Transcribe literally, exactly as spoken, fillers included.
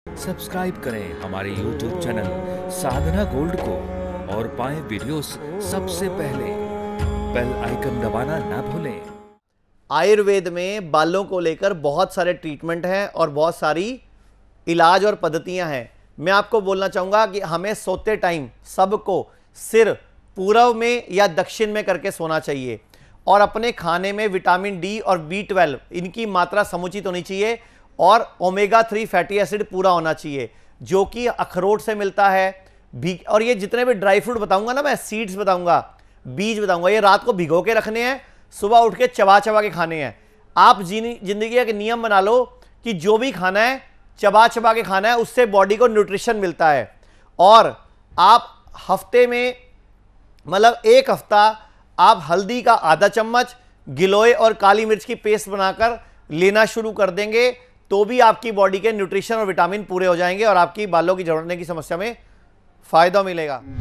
Subscribe करें हमारे YouTube channel साधना gold को और पाएं वीडियोस सबसे पहले। बेल आइकन दबाना ना भूलें। आयुर्वेद में बालों को लेकर बहुत सारे ट्रीटमेंट हैं और बहुत सारी इलाज और पद्धतियां हैं। मैं आपको बोलना चाहूँगा कि हमें सोते टाइम सबको सिर पूर्व में या दक्षिण में करके सोना चाहिए और अपने खाने में विटामिन डी और बी ट्वेल्व इनकी मात्रा समुचित होनी चाहिए और ओमेगा थ्री फैटी एसिड पूरा होना चाहिए जो कि अखरोट से मिलता है। भी और ये जितने भी ड्राई फ्रूट बताऊंगा ना, मैं सीड्स बताऊंगा, बीज बताऊंगा, ये रात को भिगो के रखने हैं, सुबह उठ के चबा चबा के खाने हैं। आप जिंदगी का एक नियम बना लो कि जो भी खाना है चबा चबा के खाना है, उससे बॉडी को न्यूट्रिशन मिलता है। और आप हफ्ते में मतलब एक हफ्ता आप हल्दी का आधा चम्मच, गिलोय और काली मिर्च की पेस्ट बनाकर लेना शुरू कर देंगे तो भी आपकी बॉडी के न्यूट्रिशन और विटामिन पूरे हो जाएंगे और आपकी बालों की झड़ने की समस्या में फायदा मिलेगा।